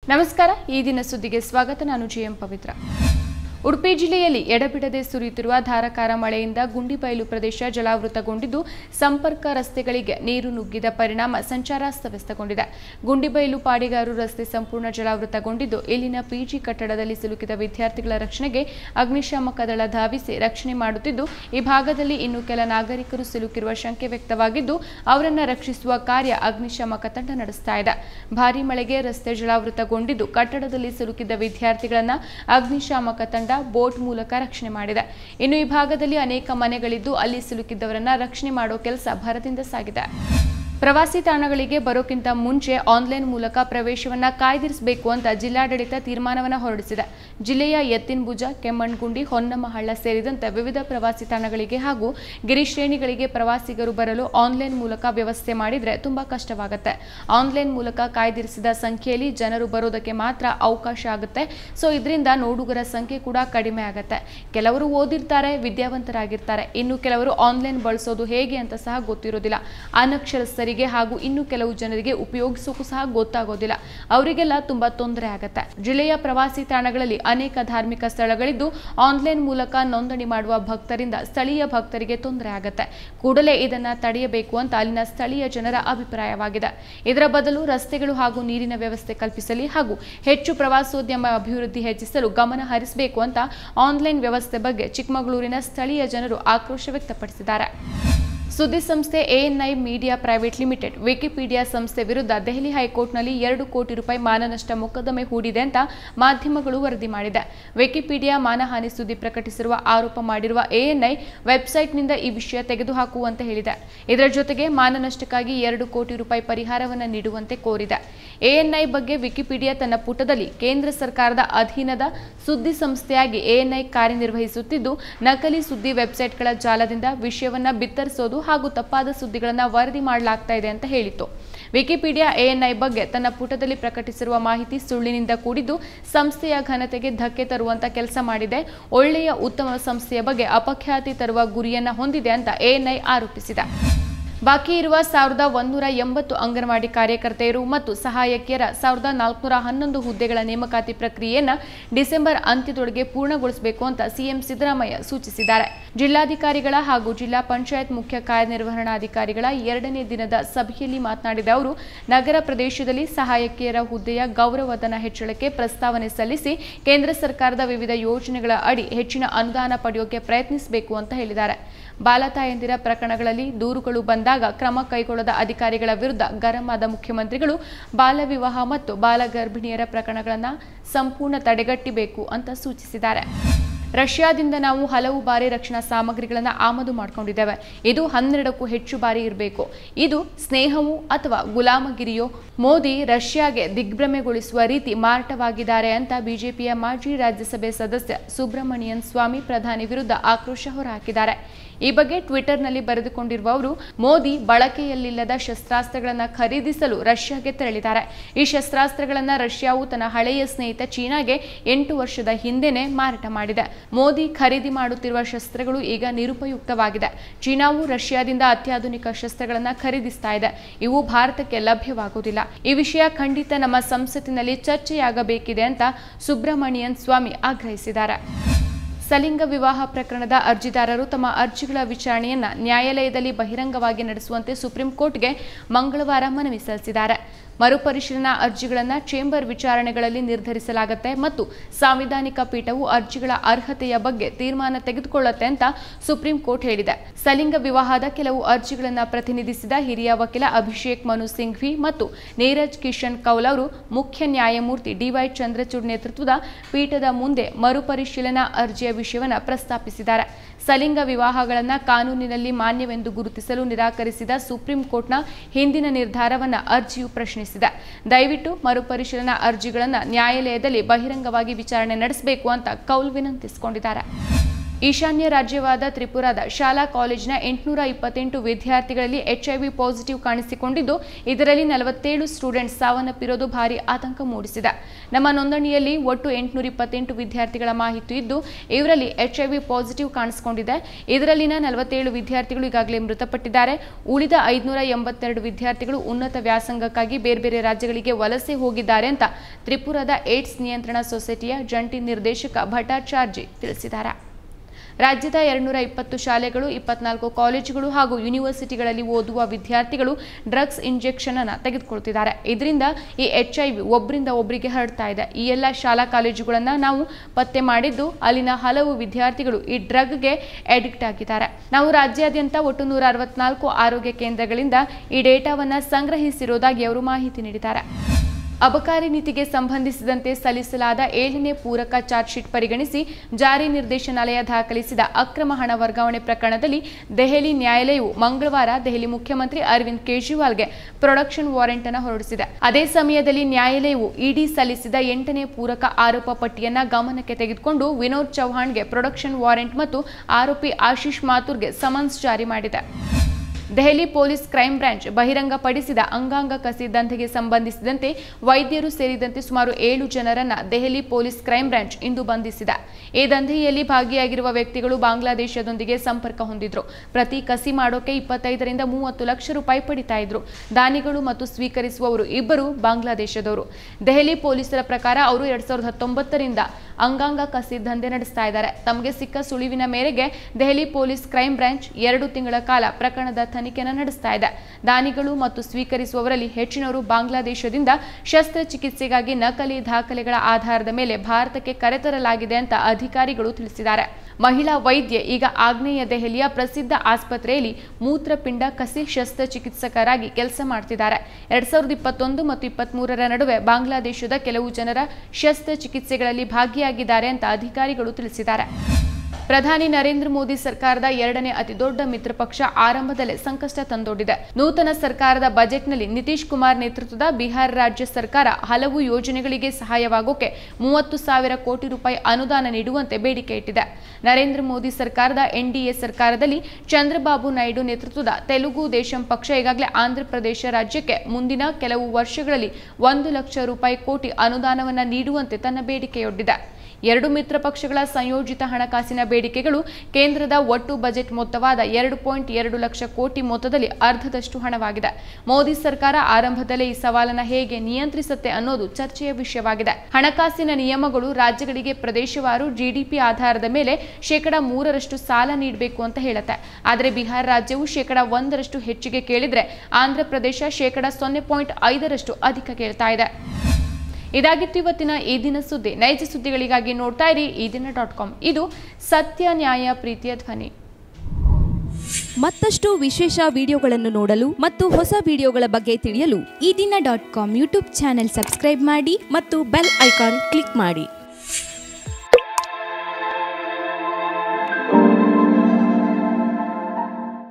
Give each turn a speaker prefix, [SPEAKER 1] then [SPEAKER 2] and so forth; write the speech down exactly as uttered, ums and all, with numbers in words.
[SPEAKER 1] ನಮಸ್ಕಾರ ಈ ದಿನ ಸುದ್ದಿಗೆ ಸ್ವಾಗತ ನಾನು ಜಿಎಂ ಪವಿತ್ರ ಉಡುಪಿ ಜಿಲ್ಲೆಯಲ್ಲಿ ಎಡಬಿಡದೆ ಸುರಿಯುತ್ತಿರುವ ಧಾರಾಕಾರ ಮಳೆಯಿಂದ ಗುಂಡಿಬೈಲು ಪ್ರದೇಶ ಜಲಾವೃತಗೊಂಡಿದ್ದು ಸಂಪರ್ಕ ರಸ್ತೆಗಳಿಗೆ ನೀರು ನುಗ್ಗಿದ ಪರಿಣಾಮ ಸಂಚಾರ ಅಸ್ತವ್ಯಸ್ತಗೊಂಡಿದೆ. ಗುಂಡಿಬೈಲು ಪಾಡಿಗಾರು ರಸ್ತೆ ಸಂಪೂರ್ಣ ಜಲಾವೃತಗೊಂಡಿದ್ದು ಇಲ್ಲಿನ ಪಿಜಿ ಕಟ್ಟಡದಲ್ಲಿ ಸಿಲುಕಿದ ವಿದ್ಯಾರ್ಥಿಗಳ ರಕ್ಷಣೆಗೆ ಅಗ್ನಿಶಾಮಕ ದಳ ಧಾವಿಸಿ ರಕ್ಷಣೆ ಮಾಡುತ್ತಿದ್ದು ಈ ಭಾಗದಲ್ಲಿ ಇನ್ನು ಕೆಲ ನಾಗರಿಕರು ಸಿಲುಕಿರುವ ಶಂಕೆ ವ್ಯಕ್ತವಾಗಿದ್ದು ಅವರನ್ನು ರಕ್ಷಿಸುವ ಕಾರ್ಯ ಅಗ್ನಿಶಾಮಕ ತಂಡ ನಡೆಸ್ತಾ ಇದೆ. ಭಾರೀ ಮಳೆಗೆ ರಸ್ತೆ ಜಲಾವೃತಗೊಂಡಿದ್ದು ಕಟ್ಟಡದಲ್ಲಿ ಸಿಲುಕಿದ್ದ ವಿದ್ಯಾರ್ಥಿಗಳನ್ನು ಅಗ್ನಿಶಾಮಕ ತಂಡ ಬೋಟ್ ಮೂಲಕ ರಕ್ಷಣೆ ಮಾಡಿದೆ. ಇನ್ನು ಈ ಭಾಗದಲ್ಲಿ ಅನೇಕ ಮನೆಗಳಿದ್ದು ಅಲ್ಲಿ ಸಿಲುಕಿದ್ದವರನ್ನ ರಕ್ಷಣೆ ಮಾಡೋ ಕೆಲಸ ಭರದಿಂದ ಸಾಗಿದೆ. ಪ್ರವಾಸಿ ತಾಣಗಳಿಗೆ ಬರೋಕ್ಕಿಂತ ಮುಂಚೆ ಆನ್ಲೈನ್ ಮೂಲಕ ಪ್ರವೇಶವನ್ನ ಕಾಯ್ದಿರಿಸಬೇಕು ಅಂತ ಜಿಲ್ಲಾಡಳಿತ ತೀರ್ಮಾನವನ್ನು ಹೊರಡಿಸಿದೆ. ಜಿಲ್ಲೆಯ ಎತ್ತಿನಭುಜ, ಕೆಮ್ಮಣ್ಣಗುಂಡಿ, ಹೊನ್ನಮಹಳ್ಳ ಸೇರಿದಂತೆ ವಿವಿಧ ಪ್ರವಾಸಿ ತಾಣಗಳಿಗೆ ಹಾಗೂ ಗಿರಿಶ್ರೇಣಿಗಳಿಗೆ ಪ್ರವಾಸಿಗರು ಬರಲು ಆನ್ಲೈನ್ ಮೂಲಕ ವ್ಯವಸ್ಥೆ ಮಾಡಿದ್ರೆ ತುಂಬಾ ಕಷ್ಟವಾಗುತ್ತೆ. ಆನ್ಲೈನ್ ಮೂಲಕ ಕಾಯ್ದಿರಿಸಿದ ಸಂಖ್ಯೆಯಲ್ಲಿ ಜನರು ಬರೋದಕ್ಕೆ ಮಾತ್ರ ಅವಕಾಶ ಆಗುತ್ತೆ. ಸೊ ಇದರಿಂದ ನೋಡುಗರ ಸಂಖ್ಯೆ ಕೂಡ ಕಡಿಮೆ ಆಗುತ್ತೆ. ಕೆಲವರು ಓದಿರ್ತಾರೆ, ವಿದ್ಯಾವಂತರಾಗಿರ್ತಾರೆ, ಇನ್ನು ಕೆಲವರು ಆನ್ಲೈನ್ ಬಳಸೋದು ಹೇಗೆ ಅಂತ ಸಹ ಗೊತ್ತಿರೋದಿಲ್ಲ. ಅನಕ್ಷರಸ್ಥರಿಗೆ ಹಾಗೂ ಇನ್ನು ಕೆಲವು ಜನರಿಗೆ ಉಪಯೋಗಿಸೋಕು ಸಹ ಗೊತ್ತಾಗೋದಿಲ್ಲ. ಅವರಿಗೆಲ್ಲ ತುಂಬಾ ತೊಂದರೆ ಆಗುತ್ತೆ. ಜಿಲ್ಲೆಯ ಪ್ರವಾಸಿ ತಾಣಗಳಲ್ಲಿ ಅನೇಕ ಧಾರ್ಮಿಕ ಸ್ಥಳಗಳಿದ್ದು ಆನ್ಲೈನ್ ಮೂಲಕ ನೋಂದಣಿ ಮಾಡುವ ಭಕ್ತರಿಂದ ಸ್ಥಳೀಯ ಭಕ್ತರಿಗೆ ತೊಂದರೆ ಆಗುತ್ತೆ. ಕೂಡಲೇ ಇದನ್ನ ತಡೆಯಬೇಕು ಅಂತ ಅಲ್ಲಿನ ಸ್ಥಳೀಯ ಜನರ ಅಭಿಪ್ರಾಯವಾಗಿದೆ. ಇದರ ಬದಲು ರಸ್ತೆಗಳು ಹಾಗೂ ನೀರಿನ ವ್ಯವಸ್ಥೆ ಕಲ್ಪಿಸಲಿ ಹಾಗೂ ಹೆಚ್ಚು ಪ್ರವಾಸೋದ್ಯಮ ಅಭಿವೃದ್ಧಿ ಹೆಚ್ಚಿಸಲು ಗಮನ ಹರಿಸಬೇಕು ಅಂತ ಆನ್ಲೈನ್ ವ್ಯವಸ್ಥೆ ಬಗ್ಗೆ ಚಿಕ್ಕಮಗಳೂರಿನ ಸ್ಥಳೀಯ ಜನರು ಆಕ್ರೋಶ ವ್ಯಕ್ತಪಡಿಸಿದ್ದಾರೆ. ಸುದ್ದಿ ಸಂಸ್ಥೆ ANI media private limited Wikipedia ಸಂಸ್ಥೆ ವಿರುದ್ಧ ದೆಹಲಿ ಹೈಕೋರ್ಟ್ನಲ್ಲಿ ಎರಡು ಕೋಟಿ ರೂಪಾಯಿ ಮಾನನಷ್ಟ ಮೊಕದ್ದಮೆ ಹೂಡಿದೆ ಅಂತ ಮಾಧ್ಯಮಗಳು ವರದಿ ಮಾಡಿದೆ. ವಿಕಿಪೀಡಿಯಾ ಮಾನಹಾನಿ ಸುದ್ದಿ ಪ್ರಕಟಿಸಿರುವ ಆರೋಪ ಮಾಡಿರುವ ಎಎನ್ಐ ವೆಬ್ಸೈಟ್ನಿಂದ ಈ ವಿಷಯ ತೆಗೆದುಹಾಕುವಂತೆ ಹೇಳಿದೆ. ಇದರ ಜೊತೆಗೆ ಮಾನನಷ್ಟಕ್ಕಾಗಿ ಎರಡು ಕೋಟಿ ರೂಪಾಯಿ ಪರಿಹಾರವನ್ನು ನೀಡುವಂತೆ ಕೋರಿದೆ. ಎಎನ್ಐ ಬಗ್ಗೆ ವಿಕಿಪೀಡಿಯಾ ತನ್ನ ಪುಟದಲ್ಲಿ ಕೇಂದ್ರ ಸರ್ಕಾರದ ಅಧೀನದ ಸುದ್ದಿ ಸಂಸ್ಥೆಯಾಗಿ ಎಎನ್ಐ ಕಾರ್ಯನಿರ್ವಹಿಸುತ್ತಿದ್ದು ನಕಲಿ ಸುದ್ದಿ ವೆಬ್ಸೈಟ್ಗಳ ಜಾಲದಿಂದ ವಿಷಯವನ್ನ ಬಿತ್ತರಿಸೋದು ಹಾಗೂ ತಪ್ಪಾದ ಸುದ್ದಿಗಳನ್ನು ವರದಿ ಮಾಡಲಾಗ್ತಾ ಇದೆ ಅಂತ ಹೇಳಿತ್ತು. ವಿಕಿಪೀಡಿಯಾ ಎಎನ್ಐ ಬಗ್ಗೆ ತನ್ನ ಪುಟದಲ್ಲಿ ಪ್ರಕಟಿಸಿರುವ ಮಾಹಿತಿ ಸುಳ್ಳಿನಿಂದ ಕೂಡಿದ್ದು ಸಂಸ್ಥೆಯ ಘನತೆಗೆ ಧಕ್ಕೆ ತರುವಂತ ಕೆಲಸ ಮಾಡಿದೆ. ಒಳ್ಳೆಯ ಉತ್ತಮ ಸಂಸ್ಥೆಯ ಬಗ್ಗೆ ಅಪಖ್ಯಾತಿ ತರುವ ಗುರಿಯನ್ನ ಹೊಂದಿದೆ ಅಂತ ಎಎನ್ಐ ಆರೋಪಿಸಿದೆ. ಬಾಕಿ ಇರುವ ಸಾವಿರದ ಒಂದೂರ ಎಂಬತ್ತು ಅಂಗನವಾಡಿ ಕಾರ್ಯಕರ್ತೆಯರು ಮತ್ತು ಸಹಾಯಕಿಯರ ಸಾವಿರದ ನಾಲ್ಕುನೂರ ಹನ್ನೊಂದು ಹುದ್ದೆಗಳ ನೇಮಕಾತಿ ಪ್ರಕ್ರಿಯೆಯನ್ನು ಡಿಸೆಂಬರ್ ಅಂತ್ಯದೊಳಗೆ ಪೂರ್ಣಗೊಳಿಸಬೇಕು ಅಂತ ಸಿಎಂ ಸಿದ್ದರಾಮಯ್ಯ ಸೂಚಿಸಿದ್ದಾರೆ. ಜಿಲ್ಲಾಧಿಕಾರಿಗಳ ಹಾಗೂ ಜಿಲ್ಲಾ ಪಂಚಾಯತ್ ಮುಖ್ಯ ಕಾರ್ಯನಿರ್ವಹಣಾಧಿಕಾರಿಗಳ ಎರಡನೇ ದಿನದ ಸಭೆಯಲ್ಲಿ ಮಾತನಾಡಿದ ಅವರು, ನಗರ ಪ್ರದೇಶದಲ್ಲಿ ಸಹಾಯಕಿಯರ ಹುದ್ದೆಯ ಗೌರವಧನ ಹೆಚ್ಚಳಕ್ಕೆ ಪ್ರಸ್ತಾವನೆ ಸಲ್ಲಿಸಿ ಕೇಂದ್ರ ಸರ್ಕಾರದ ವಿವಿಧ ಯೋಜನೆಗಳ ಅಡಿ ಹೆಚ್ಚಿನ ಅನುದಾನ ಪಡೆಯೋಕೆ ಪ್ರಯತ್ನಿಸಬೇಕು ಅಂತ ಹೇಳಿದ್ದಾರೆ. ಬಾಲತಾಯಂದಿರ ಪ್ರಕರಣಗಳಲ್ಲಿ ದೂರುಗಳು ಬಂದಾಗ ಕ್ರಮ ಕೈಗೊಳ್ಳದ ಅಧಿಕಾರಿಗಳ ವಿರುದ್ಧ ಗರಂ ಆದ ಮುಖ್ಯಮಂತ್ರಿಗಳು ಬಾಲ ವಿವಾಹ ಮತ್ತು ಬಾಲ ಗರ್ಭಿಣಿಯರ ಪ್ರಕರಣಗಳನ್ನು ಸಂಪೂರ್ಣ ತಡೆಗಟ್ಟಬೇಕು ಅಂತ ಸೂಚಿಸಿದ್ದಾರೆ. ರಷ್ಯಾದಿಂದ ನಾವು ಹಲವು ಬಾರಿ ರಕ್ಷಣಾ ಸಾಮಗ್ರಿಗಳನ್ನು ಆಮದು ಮಾಡಿಕೊಂಡಿದ್ದೇವೆ. ಇದು ಹನ್ನೆರಡಕ್ಕೂ ಹೆಚ್ಚು ಬಾರಿ ಇರಬೇಕು. ಇದು ಸ್ನೇಹವೋ ಅಥವಾ ಗುಲಾಮಗಿರಿಯೋ? ಮೋದಿ ರಷ್ಯಾಗೆ ದಿಗ್ಭ್ರಮೆಗೊಳಿಸುವ ರೀತಿ ಮಾರಾಟವಾಗಿದ್ದಾರೆ ಅಂತ ಬಿಜೆಪಿಯ ಮಾಜಿ ರಾಜ್ಯಸಭೆ ಸದಸ್ಯ ಸುಬ್ರಮಣಿಯನ್ ಸ್ವಾಮಿ ಪ್ರಧಾನಿ ವಿರುದ್ಧ ಆಕ್ರೋಶ ಹೊರಹಾಕಿದ್ದಾರೆ. ಈ ಬಗ್ಗೆ ಟ್ವಿಟರ್ನಲ್ಲಿ ಬರೆದುಕೊಂಡಿರುವ ಅವರು, ಮೋದಿ ಬಳಕೆಯಲ್ಲಿಲ್ಲದ ಶಸ್ತ್ರಾಸ್ತ್ರಗಳನ್ನು ಖರೀದಿಸಲು ರಷ್ಯಾಗೆ ತೆರಳಿದ್ದಾರೆ. ಈ ಶಸ್ತ್ರಾಸ್ತ್ರಗಳನ್ನು ರಷ್ಯಾವು ತನ್ನ ಹಳೆಯ ಸ್ನೇಹಿತ ಚೀನಾಗೆ ಎಂಟು ವರ್ಷದ ಹಿಂದೆನೇ ಮಾರಾಟ ಮಾಡಿದೆ. ಮೋದಿ ಖರೀದಿ ಮಾಡುತ್ತಿರುವ ಶಸ್ತ್ರಗಳು ಈಗ ನಿರುಪಯುಕ್ತವಾಗಿದೆ. ಚೀನಾವು ರಷ್ಯಾದಿಂದ ಅತ್ಯಾಧುನಿಕ ಶಸ್ತ್ರಗಳನ್ನು ಖರೀದಿಸ್ತಾ ಇದೆ. ಇವು ಭಾರತಕ್ಕೆ ಲಭ್ಯವಾಗುವುದಿಲ್ಲ. ಈ ವಿಷಯ ಖಂಡಿತ ನಮ್ಮ ಸಂಸತ್ತಿನಲ್ಲಿ ಚರ್ಚೆಯಾಗಬೇಕಿದೆ ಅಂತ ಸುಬ್ರಮಣಿಯನ್ ಸ್ವಾಮಿ ಆಗ್ರಹಿಸಿದ್ದಾರೆ. ಸಲಿಂಗ ವಿವಾಹ ಪ್ರಕರಣದ ಅರ್ಜಿದಾರರು ತಮ್ಮ ಅರ್ಜಿಗಳ ವಿಚಾರಣೆಯನ್ನ ನ್ಯಾಯಾಲಯದಲ್ಲಿ ಬಹಿರಂಗವಾಗಿ ನಡೆಸುವಂತೆ ಸುಪ್ರೀಂ ಕೋರ್ಟ್ಗೆ ಮಂಗಳವಾರ ಮನವಿ ಸಲ್ಲಿಸಿದ್ದಾರೆ. ಮರುಪರಿಶೀಲನಾ ಅರ್ಜಿಗಳನ್ನು ಚೇಂಬರ್ ವಿಚಾರಣೆಗಳಲ್ಲಿ ನಿರ್ಧರಿಸಲಾಗುತ್ತೆ ಮತ್ತು ಸಾಂವಿಧಾನಿಕ ಪೀಠವು ಅರ್ಜಿಗಳ ಅರ್ಹತೆಯ ಬಗ್ಗೆ ತೀರ್ಮಾನ ತೆಗೆದುಕೊಳ್ಳುತ್ತೆ ಅಂತ ಸುಪ್ರೀಂ ಕೋರ್ಟ್ ಹೇಳಿದೆ. ಸಲಿಂಗ ವಿವಾಹದ ಕೆಲವು ಅರ್ಜಿಗಳನ್ನು ಪ್ರತಿನಿಧಿಸಿದ ಹಿರಿಯ ವಕೀಲ ಅಭಿಷೇಕ್ ಮನು ಸಿಂಘ್ವಿ ಮತ್ತು ನೀರಜ್ ಕಿಶನ್ ಕೌಲ್ ಅವರು ಮುಖ್ಯ ನ್ಯಾಯಮೂರ್ತಿ ಡಿವೈ ಚಂದ್ರಚೂಡ್ ನೇತೃತ್ವದ ಪೀಠದ ಮುಂದೆ ಮರುಪರಿಶೀಲನಾ ಅರ್ಜಿಯ ವಿಷಯವನ್ನು ಪ್ರಸ್ತಾಪಿಸಿದ್ದಾರೆ. ಸಲಿಂಗ ವಿವಾಹಗಳನ್ನು ಕಾನೂನಿನಲ್ಲಿ ಮಾನ್ಯವೆಂದು ಗುರುತಿಸಲು ನಿರಾಕರಿಸಿದ ಸುಪ್ರೀಂ ಕೋರ್ಟ್ನ ಹಿಂದಿನ ನಿರ್ಧಾರವನ್ನು ಅರ್ಜಿಯು ಪ್ರಶ್ನಿಸಿದೆ. ದಯವಿಟ್ಟು ಮರುಪರಿಶೀಲನಾ ಅರ್ಜಿಗಳನ್ನು ನ್ಯಾಯಾಲಯದಲ್ಲಿ ಬಹಿರಂಗವಾಗಿ ವಿಚಾರಣೆ ನಡೆಸಬೇಕು ಅಂತ ಕೌಲ್ ವಿನಂತಿಸಿಕೊಂಡಿದ್ದಾರೆ. ಈಶಾನ್ಯ ರಾಜ್ಯವಾದ ತ್ರಿಪುರಾದ ಶಾಲಾ ಕಾಲೇಜಿನ ಎಂಟುನೂರ ಇಪ್ಪತ್ತೆಂಟು ವಿದ್ಯಾರ್ಥಿಗಳಲ್ಲಿ ಎಚ್ಐವಿ ಪಾಸಿಟಿವ್ ಕಾಣಿಸಿಕೊಂಡಿದ್ದು, ಇದರಲ್ಲಿ ನಲವತ್ತೇಳು ಸ್ಟೂಡೆಂಟ್ಸ್ ಸಾವನ್ನಪ್ಪಿರೋದು ಭಾರಿ ಆತಂಕ ಮೂಡಿಸಿದೆ. ನಮ್ಮ ನೋಂದಣಿಯಲ್ಲಿ ಒಟ್ಟು ಎಂಟುನೂರ ಇಪ್ಪತ್ತೆಂಟು ವಿದ್ಯಾರ್ಥಿಗಳ ಮಾಹಿತಿ ಇದ್ದು, ಇವರಲ್ಲಿ ಎಚ್ಐವಿ ಪಾಸಿಟಿವ್ ಕಾಣಿಸಿಕೊಂಡಿದೆ. ಇದರಲ್ಲಿನ ನಲವತ್ತೇಳು ವಿದ್ಯಾರ್ಥಿಗಳು ಈಗಾಗಲೇ ಮೃತಪಟ್ಟಿದ್ದಾರೆ. ಉಳಿದ ಐದುನೂರ ಎಂಬತ್ತೆರಡು ವಿದ್ಯಾರ್ಥಿಗಳು ಉನ್ನತ ವ್ಯಾಸಂಗಕ್ಕಾಗಿ ಬೇರೆ ಬೇರೆ ರಾಜ್ಯಗಳಿಗೆ ವಲಸೆ ಹೋಗಿದ್ದಾರೆ ಅಂತ ತ್ರಿಪುರಾದ ಏಡ್ಸ್ ನಿಯಂತ್ರಣ ಸೊಸೈಟಿಯ ಜಂಟಿ ನಿರ್ದೇಶಕ ಭಟ್ಟಾಚಾರ್ಜಿ ತಿಳಿಸಿದ್ದಾರೆ. ರಾಜ್ಯದ ಎರಡುನೂರ ಇಪ್ಪತ್ತು ಶಾಲೆಗಳು, ಇಪ್ಪತ್ನಾಲ್ಕು ಕಾಲೇಜುಗಳು ಹಾಗೂ ಯೂನಿವರ್ಸಿಟಿಗಳಲ್ಲಿ ಓದುವ ವಿದ್ಯಾರ್ಥಿಗಳು ಡ್ರಗ್ಸ್ ಇಂಜೆಕ್ಷನ್ ಅನ್ನು ತೆಗೆದುಕೊಳ್ತಿದ್ದಾರೆ. ಇದರಿಂದ ಈ ಎಚ್ಐವಿ ಒಬ್ಬರಿಂದ ಒಬ್ಬರಿಗೆ ಹರಡ್ತಾ ಇದೆ. ಈ ಎಲ್ಲ ಶಾಲಾ ಕಾಲೇಜುಗಳನ್ನು ನಾವು ಪತ್ತೆ ಮಾಡಿದ್ದು, ಅಲ್ಲಿನ ಹಲವು ವಿದ್ಯಾರ್ಥಿಗಳು ಈ ಡ್ರಗ್ಗೆ ಅಡಿಕ್ಟ್ ಆಗಿದ್ದಾರೆ. ನಾವು ರಾಜ್ಯಾದ್ಯಂತ ಒಟ್ಟು ನೂರ ಅರವತ್ನಾಲ್ಕು ಆರೋಗ್ಯ ಕೇಂದ್ರಗಳಿಂದ ಈ ಡೇಟಾವನ್ನು ಸಂಗ್ರಹಿಸಿರುವುದಾಗಿ ಅವರು ಮಾಹಿತಿ ನೀಡಿದ್ದಾರೆ. ಅಬಕಾರಿ ನೀತಿಗೆ ಸಂಬಂಧಿಸಿದಂತೆ ಸಲ್ಲಿಸಲಾದ ಏಳನೇ ಪೂರಕ ಚಾರ್ಜ್ ಶೀಟ್ ಪರಿಗಣಿಸಿ ಜಾರಿ ನಿರ್ದೇಶನಾಲಯ ದಾಖಲಿಸಿದ ಅಕ್ರಮ ಹಣ ವರ್ಗಾವಣೆ ಪ್ರಕರಣದಲ್ಲಿ ದೆಹಲಿ ನ್ಯಾಯಾಲಯವು ಮಂಗಳವಾರ ದೆಹಲಿ ಮುಖ್ಯಮಂತ್ರಿ ಅರವಿಂದ್ ಕೇಜ್ರಿವಾಲ್ಗೆ ಪ್ರೊಡಕ್ಷನ್ ವಾರೆಂಟ್ ಅನ್ನು ಹೊರಡಿಸಿದೆ. ಅದೇ ಸಮಯದಲ್ಲಿ ನ್ಯಾಯಾಲಯವು ಇಡಿ ಸಲ್ಲಿಸಿದ ಎಂಟನೇ ಪೂರಕ ಆರೋಪ ಪಟ್ಟಿಯನ್ನ ಗಮನಕ್ಕೆ ತೆಗೆದುಕೊಂಡು ವಿನೋದ್ ಚೌಹಾಣ್ಗೆ ಪ್ರೊಡಕ್ಷನ್ ವಾರೆಂಟ್ ಮತ್ತು ಆರೋಪಿ ಆಶೀಶ್ ಮಾಥುರ್ಗೆ ಸಮನ್ಸ್ ಜಾರಿ ಮಾಡಿದೆ. ದೆಹಲಿ ಪೊಲೀಸ್ ಕ್ರೈಂ ಬ್ರಾಂಚ್ ಬಹಿರಂಗಪಡಿಸಿದ ಅಂಗಾಂಗ ಕಸಿ ದಂಧೆಗೆ ಸಂಬಂಧಿಸಿದಂತೆ ವೈದ್ಯರು ಸೇರಿದಂತೆ ಸುಮಾರು ಏಳು ಜನರನ್ನ ದೆಹಲಿ ಪೊಲೀಸ್ ಕ್ರೈಂ ಬ್ರಾಂಚ್ ಇಂದು ಬಂಧಿಸಿದೆ. ಈ ದಂಧೆಯಲ್ಲಿ ಭಾಗಿಯಾಗಿರುವ ವ್ಯಕ್ತಿಗಳು ಬಾಂಗ್ಲಾದೇಶದೊಂದಿಗೆ ಸಂಪರ್ಕ ಹೊಂದಿದ್ರು. ಪ್ರತಿ ಕಸಿ ಮಾಡೋಕೆ ಇಪ್ಪತ್ತೈದರಿಂದ ಮೂವತ್ತು ಲಕ್ಷ ರೂಪಾಯಿ ಪಡಿತಾ ಇದ್ರು. ದಾನಿಗಳು ಮತ್ತು ಸ್ವೀಕರಿಸುವವರು ಇಬ್ಬರು ಬಾಂಗ್ಲಾದೇಶದವರು. ದೆಹಲಿ ಪೊಲೀಸರ ಪ್ರಕಾರ ಅವರು ಎರಡ್ ಸಾವಿರದ ಹತ್ತೊಂಬತ್ತರಿಂದ ಅಂಗಾಂಗ ಕಸಿ ದಂಧೆ ನಡೆಸ್ತಾ ಇದ್ದಾರೆ. ತಮಗೆ ಸಿಕ್ಕ ಸುಳಿವಿನ ಮೇರೆಗೆ ದೆಹಲಿ ಪೊಲೀಸ್ ಕ್ರೈಂ ಬ್ರಾಂಚ್ ಎರಡು ತಿಂಗಳ ಕಾಲ ಪ್ರಕರಣದ ತನಿಖೆಯನ್ನು ನಡೆಸ್ತಾ ಇದೆ. ದಾನಿಗಳು ಮತ್ತು ಸ್ವೀಕರಿಸುವವರಲ್ಲಿ ಹೆಚ್ಚಿನವರು ಬಾಂಗ್ಲಾದೇಶದಿಂದ ಶಸ್ತ್ರಚಿಕಿತ್ಸೆಗಾಗಿ ನಕಲಿ ದಾಖಲೆಗಳ ಆಧಾರದ ಮೇಲೆ ಭಾರತಕ್ಕೆ ಕರೆತರಲಾಗಿದೆ ಅಂತ ಅಧಿಕಾರಿಗಳು ತಿಳಿಸಿದ್ದಾರೆ. ಮಹಿಳಾ ವೈದ್ಯೆ ಈಗ ಆಗ್ನೇಯ ದೆಹಲಿಯ ಪ್ರಸಿದ್ಧ ಆಸ್ಪತ್ರೆಯಲ್ಲಿ ಮೂತ್ರಪಿಂಡ ಕಸಿ ಶಸ್ತ್ರಚಿಕಿತ್ಸಕರಾಗಿ ಕೆಲಸ ಮಾಡ್ತಿದ್ದಾರೆ. ಎರಡ್ ಸಾವಿರದ ಇಪ್ಪತ್ತೊಂದು ಮತ್ತು ಇಪ್ಪತ್ತ್ ಮೂರರ ನಡುವೆ ಬಾಂಗ್ಲಾದೇಶದ ಕೆಲವು ಜನರ ಶಸ್ತ್ರಚಿಕಿತ್ಸೆಗಳಲ್ಲಿ ಭಾಗಿಯಾಗಿದ್ದಾರೆ ಅಂತ ಅಧಿಕಾರಿಗಳು ತಿಳಿಸಿದ್ದಾರೆ. ಪ್ರಧಾನಿ ನರೇಂದ್ರ ಮೋದಿ ಸರ್ಕಾರದ ಎರಡನೇ ಅತಿ ದೊಡ್ಡ ಮಿತ್ರ ಪಕ್ಷ ಆರಂಭದಲ್ಲೇ ಸಂಕಷ್ಟ ತಂದೊಡ್ಡಿದೆ. ನೂತನ ಸರ್ಕಾರದ ಬಜೆಟ್ನಲ್ಲಿ ನಿತೀಶ್ ಕುಮಾರ್ ನೇತೃತ್ವದ ಬಿಹಾರ ರಾಜ್ಯ ಸರ್ಕಾರ ಹಲವು ಯೋಜನೆಗಳಿಗೆ ಸಹಾಯವಾಗೋಕೆ ಮೂವತ್ತು ಸಾವಿರ ಕೋಟಿ ರೂಪಾಯಿ ಅನುದಾನ ನೀಡುವಂತೆ ಬೇಡಿಕೆ ಇಟ್ಟಿದೆ. ನರೇಂದ್ರ ಮೋದಿ ಸರ್ಕಾರದ ಎನ್ಡಿಎ ಸರ್ಕಾರದಲ್ಲಿ ಚಂದ್ರಬಾಬು ನಾಯ್ಡು ನೇತೃತ್ವದ ತೆಲುಗು ದೇಶಂ ಪಕ್ಷ ಈಗಾಗಲೇ ಆಂಧ್ರಪ್ರದೇಶ ರಾಜ್ಯಕ್ಕೆ ಮುಂದಿನ ಕೆಲವು ವರ್ಷಗಳಲ್ಲಿ ಒಂದು ಲಕ್ಷ ರೂಪಾಯಿ ಕೋಟಿ ಅನುದಾನವನ್ನು ನೀಡುವಂತೆ ತನ್ನ ಬೇಡಿಕೆಯೊಡ್ಡಿದೆ. ಎರಡು ಮಿತ್ರ ಪಕ್ಷಗಳ ಸಂಯೋಜಿತ ಹಣಕಾಸಿನ ಬೇಡಿಕೆಗಳು ಕೇಂದ್ರದ ಒಟ್ಟು ಬಜೆಟ್ ಮೊತ್ತವಾದ ಎರಡು ಪಾಯಿಂಟ್ ಎರಡು ಲಕ್ಷ ಕೋಟಿ ಮೊತ್ತದಲ್ಲಿ ಅರ್ಧದಷ್ಟು ಹಣವಾಗಿದೆ. ಮೋದಿ ಸರ್ಕಾರ ಆರಂಭದಲ್ಲೇ ಈ ಸವಾಲನ್ನು ಹೇಗೆ ನಿಯಂತ್ರಿಸುತ್ತೆ ಅನ್ನೋದು ಚರ್ಚೆಯ ವಿಷಯವಾಗಿದೆ. ಹಣಕಾಸಿನ ನಿಯಮಗಳು ರಾಜ್ಯಗಳಿಗೆ ಪ್ರದೇಶವಾರು ಜಿಡಿಪಿ ಆಧಾರದ ಮೇಲೆ ಶೇಕಡ ಮೂರರಷ್ಟು ಸಾಲ ನೀಡಬೇಕು ಅಂತ ಹೇಳುತ್ತೆ. ಆದರೆ ಬಿಹಾರ ರಾಜ್ಯವು ಶೇಕಡ ಒಂದರಷ್ಟು ಹೆಚ್ಚಿಗೆ ಕೇಳಿದ್ರೆ ಆಂಧ್ರಪ್ರದೇಶ ಶೇಕಡ ಸೊನ್ನೆ ಪಾಯಿಂಟ್ ಐದರಷ್ಟು ಅಧಿಕ ಕೇಳ್ತಾ ಇದೆ. ಇದಾಗಿತ್ತು ಇವತ್ತಿನ ಈ ದಿನ ಸುದ್ದಿ. ನೈಜ ಸುದ್ದಿಗಳಿಗಾಗಿ ನೋಡ್ತಾ ಇರಿ ಈ ದಿನ ಡಾಟ್ ಕಾಮ್. ಇದು ಸತ್ಯ, ನ್ಯಾಯ, ಪ್ರೀತಿಯ ಧ್ವನಿ.
[SPEAKER 2] ಮತ್ತಷ್ಟು ವಿಶೇಷ ವಿಡಿಯೋಗಳನ್ನು ನೋಡಲು ಮತ್ತು ಹೊಸ ವಿಡಿಯೋಗಳ ಬಗ್ಗೆ ತಿಳಿಯಲು ಈ ದಿನ dot com YouTube channel subscribe ಮಾಡಿ ಮತ್ತು ಬೆಲ್ ಐಕಾನ್ ಕ್ಲಿಕ್ ಮಾಡಿ.